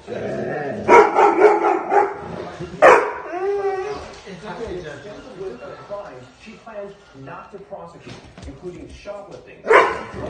With the crimes she plans not to prosecute, including shoplifting and drug